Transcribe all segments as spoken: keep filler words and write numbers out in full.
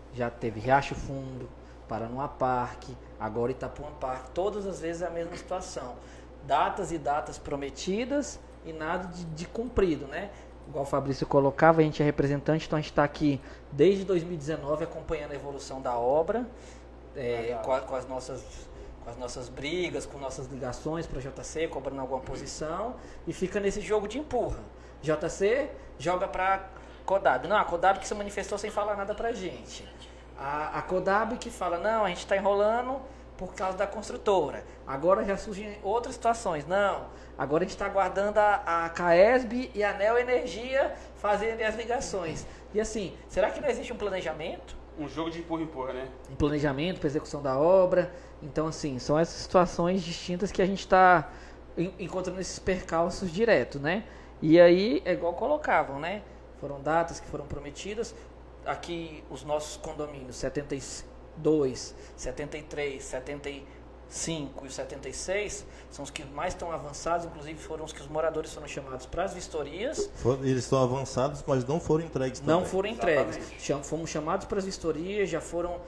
já teve Riacho Fundo, Paranoá Parque, agora Itapuã Parque. Todas as vezes é a mesma situação. Datas e datas prometidas e nada de, de cumprido, né? Igual o Fabrício colocava, a gente é representante, então a gente está aqui desde dois mil e dezenove acompanhando a evolução da obra, é, com, a, com, as nossas, com as nossas brigas, com nossas ligações para a J C, cobrando alguma posição, e fica nesse jogo de empurra. J C joga para Codab. Não, a Codab que se manifestou sem falar nada para a gente. A, a Codab que fala, não, a gente está enrolando por causa da construtora. Agora já surgem outras situações. Não, agora a gente está aguardando a, a Caesb e a Neo Energia fazerem as ligações. E assim, será que não existe um planejamento? Um jogo de empurra-empurra, né? Um planejamento para execução da obra. Então, assim, são essas situações distintas que a gente está encontrando esses percalços direto, né? E aí, é igual colocavam, né? Foram datas que foram prometidas. Aqui, os nossos condomínios, setenta e dois, setenta e três, setenta e cinco e o setenta e seis, são os que mais estão avançados, inclusive foram os que os moradores foram chamados para as vistorias. Eles estão avançados, mas não foram entregues também. Não foram entregues. Exatamente. Fomos chamados para as vistorias, já foram...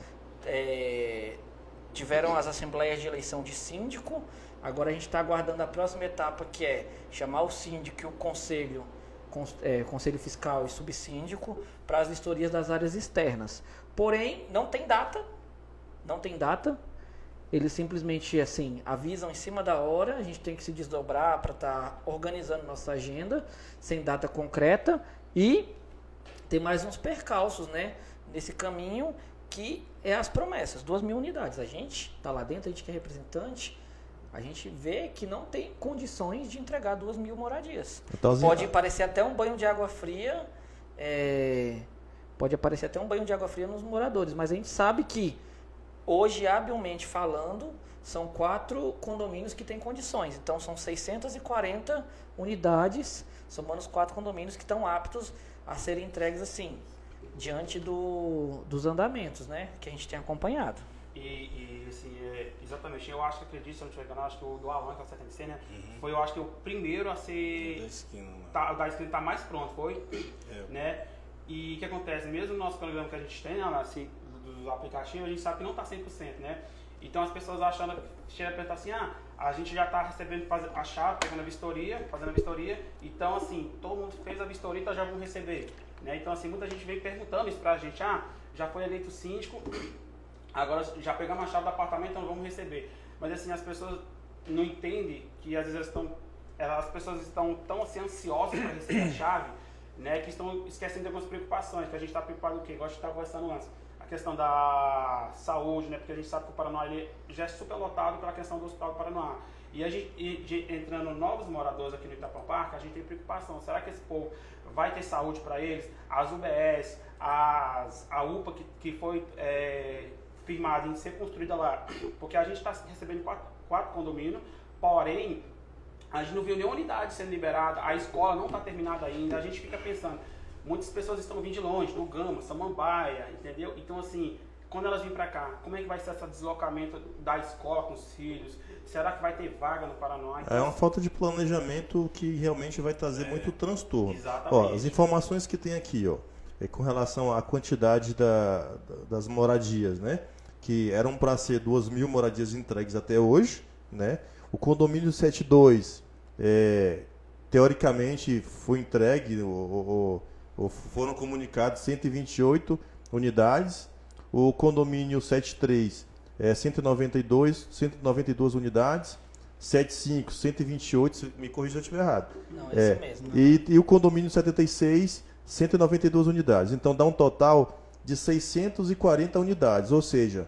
É, tiveram as assembleias de eleição de síndico. Agora a gente está aguardando a próxima etapa, que é chamar o síndico e o conselho, é, conselho fiscal e subsíndico para as vistorias das áreas externas. Porém, não tem data. Não tem data. Eles simplesmente, assim, avisam em cima da hora. A gente tem que se desdobrar para estar tá organizando nossa agenda, sem data concreta. E tem mais uns percalços, né? Nesse caminho, que é as promessas. Duas mil unidades. A gente está lá dentro, a gente que é representante, a gente vê que não tem condições de entregar duas mil moradias. Então, pode parecer até um banho de água fria, é, pode aparecer até um banho de água fria nos moradores, mas a gente sabe que hoje, habilmente falando, são quatro condomínios que têm condições. Então, são seiscentas e quarenta unidades, somando os quatro condomínios que estão aptos a serem entregues assim, diante do, dos andamentos, né, que a gente tem acompanhado. E, e assim, é, exatamente, eu acho que acredito, se eu não estiver enganado, acho que o do Alan, que é o setenta e seis, né, uhum. foi, eu acho que o primeiro a ser... O da esquina, né? Tá, o da esquina tá mais pronto, foi? É. Né? E o que acontece, mesmo no nosso programa que a gente tem, assim, dos aplicativos, a gente sabe que não está cem por cento, né? Então as pessoas achando, chegam a pensar assim, ah, a gente já está recebendo a chave, pegando a vistoria, fazendo a vistoria, então assim, todo mundo fez a vistoria, então já vão receber, né? Então assim, muita gente vem perguntando isso pra gente, ah, já foi eleito síndico, agora já pegamos a chave do apartamento, então vamos receber. Mas assim, as pessoas não entendem que às vezes elas estão, as pessoas estão tão assim ansiosas para receber a chave, né, que estão esquecendo de algumas preocupações, que a gente está preocupado com o quê? Igual a gente estava conversando antes. A questão da saúde, né? Porque a gente sabe que o Paranoá ele já é super lotado pela questão do Hospital do Paranoá. E a gente, e, de, entrando novos moradores aqui no Itapuã Parque, a gente tem preocupação. Será que esse povo vai ter saúde para eles? As U B S, as, a U P A que, que foi é, firmada em ser construída lá. Porque a gente está recebendo quatro, quatro condomínios, porém, a gente não viu nenhuma unidade sendo liberada, a escola não está terminada ainda, a gente fica pensando... Muitas pessoas estão vindo de longe, do Gama, Samambaia, entendeu? Então, assim, quando elas vêm para cá, como é que vai ser esse deslocamento da escola com os filhos? Será que vai ter vaga no Paranoá? Então, é uma falta de planejamento que realmente vai trazer é, muito transtorno. Exatamente. Ó, as informações que tem aqui, ó, é com relação à quantidade da, das moradias, né? Que eram para ser duas mil moradias entregues até hoje, né? O condomínio setenta e dois, é, teoricamente, foi entregue... O, o, foram comunicados cento e vinte e oito unidades, o condomínio setenta e três é cento e noventa e dois, cento e noventa e duas unidades, setenta e cinco, cento e vinte e oito, me corrija se eu estiver errado. Não, é isso mesmo. E, e o condomínio setenta e seis, cento e noventa e duas unidades. Então dá um total de seiscentas e quarenta unidades, ou seja,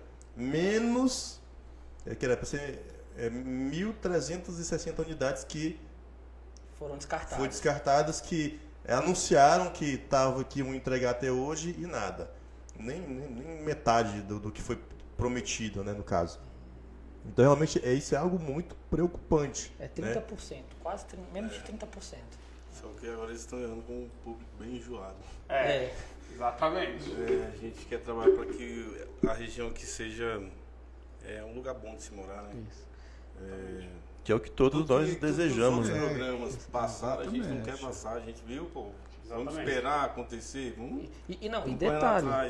menos é, que era para ser é, mil trezentas e sessenta unidades que foram descartadas. Foram descartadas que anunciaram que, tava, que iam entregar até hoje e nada. Nem, nem, nem metade do, do que foi prometido, né, no caso. Então, realmente, é, isso é algo muito preocupante. É trinta por cento, né? Quase menos de trinta por cento. Só que agora eles estão errando com um público bem enjoado. É, é. Exatamente. É, a gente quer trabalhar para que a região que seja é, um lugar bom de se morar, né? Isso. É, que é o que todos nós que, desejamos, todos né? Os programas passaram, a gente não quer passar, a gente viu, pô. Vamos esperar acontecer, vamos. E, e não, e detalhe,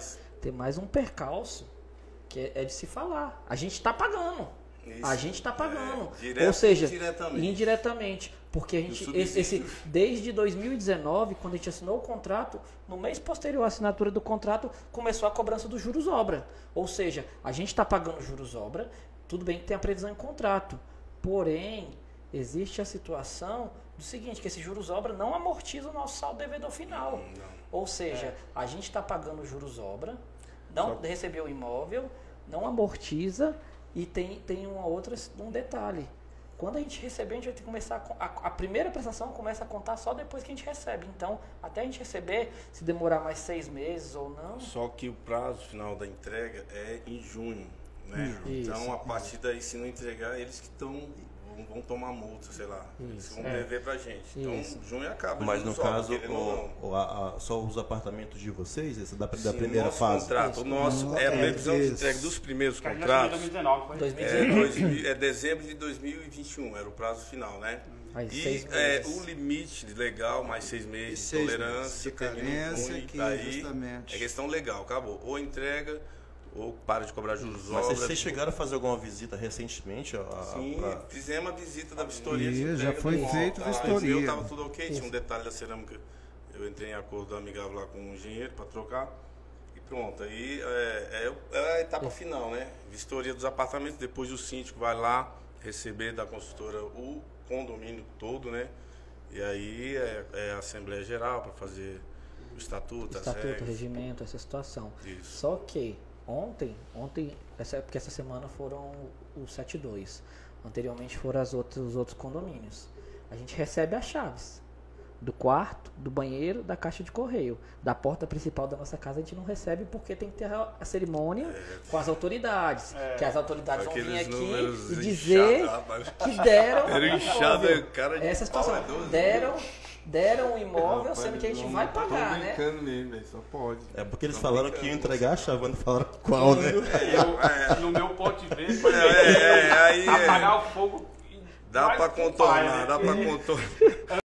tem mais um percalço que é, é de se falar. A gente está pagando. Isso. A gente está pagando. É, direto Ou seja, e indiretamente. indiretamente. Porque a gente, esse, esse, desde dois mil e dezenove, quando a gente assinou o contrato, no mês posterior à assinatura do contrato, começou a cobrança dos juros obra. Ou seja, a gente está pagando juros obra, tudo bem que tem a previsão em contrato. Porém, existe a situação do seguinte, que esse juros obra não amortiza o nosso saldo devedor final. Não, não. Ou seja, é. a gente está pagando juros obra, não Só... recebeu o imóvel, não amortiza e tem, tem uma outra, um detalhe. Quando a gente receber, a gente vai ter que começar a, a, a primeira prestação começa a contar só depois que a gente recebe. Então, até a gente receber, se demorar mais seis meses ou não. Só que o prazo final da entrega é em junho, né? Isso. Então, a partir daí, se não entregar, eles que estão vão, vão tomar multa, sei lá. Eles vão é. dever pra gente. Então, Isso. junho acaba. Mas no só, caso, o, o, a, a, só os apartamentos de vocês, esse da, da Sim, primeira nosso fase? Contrato, o nosso é a previsão de entrega dos primeiros Que a gente contratos. dois mil e dezenove, foi? dois mil e É, dezenove. dois mil, é dezembro de dois mil e vinte e um, era o prazo final, né? Aí, E seis é, meses. o limite legal, mais seis meses E de seis tolerância, meses de termina em carência, junho, que aí justamente- é questão legal, acabou. Ou entrega, ou para de cobrar juros Mas obras. vocês chegaram a fazer alguma visita recentemente? A, a, Sim, pra- fizemos a visita da vistoria. de Isso, já entrega foi do feito imóvel. vistoria. Eu estava tudo ok, tinha um detalhe da cerâmica. Eu entrei em acordo amigável lá com o engenheiro para trocar. E pronto, aí é, é, é a etapa final, né? Vistoria dos apartamentos, depois o síndico vai lá receber da construtora o condomínio todo, né? E aí é, é a Assembleia Geral para fazer o estatuto, as Estatuto, regras. regimento, essa situação. Isso. Só que ontem, ontem, essa, porque essa semana foram os setenta e dois. Anteriormente foram as outras, os outros condomínios. A gente recebe as chaves do quarto, do banheiro, da caixa de correio. Da porta principal da nossa casa a gente não recebe porque tem que ter a, a cerimônia É. com as autoridades. É. Que as autoridades vão vir Aqueles aqui números e dizer inchados, rapaz. que deram Era o inchado, imóvel. cara de Essa pau, situação. é doze. Deram, deram o imóvel, Rapaz, sendo que a gente não vai tô pagar, né? brincando mesmo, velho, só pode. É porque eles falaram que iam entregar a chave, mas não falaram qual, né? Eu, no meu ponto de vista, foi É, é, aí é. apagar o fogo. e Dá mais pra com o pai, contornar, né? dá pra contornar.